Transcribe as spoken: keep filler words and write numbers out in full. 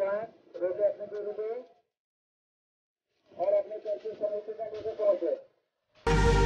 साथ रोके अपने को रुके और अपने चर्चित समय का लेकर पहुंचे।